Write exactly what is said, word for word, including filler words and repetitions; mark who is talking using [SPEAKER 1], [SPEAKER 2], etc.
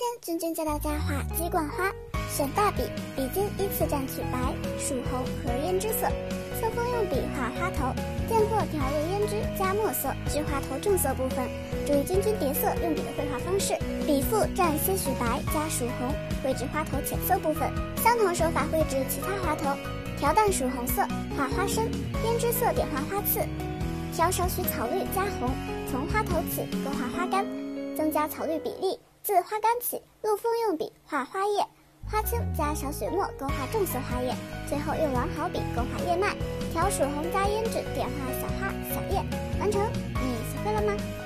[SPEAKER 1] 天君君教大家画鸡冠花，选大笔，笔尖依次蘸取白、曙红和胭脂色，侧锋用笔画花头，见或调入胭脂加墨色至花头重色部分，注意君君叠色用笔的绘画方式，笔腹蘸些许白加曙红，绘制花头浅色部分，相同手法绘制其他花头，调淡曙红色画花身，胭脂色点画花刺，调少许草绿加红，从花头起勾画花干，增加草绿比例，自花干起陆锋用笔画花叶，花青加少许墨勾画重色花叶，最后用狼毫笔勾画叶脉，调曙红加胭脂点画小花小叶，完成。你学会了吗？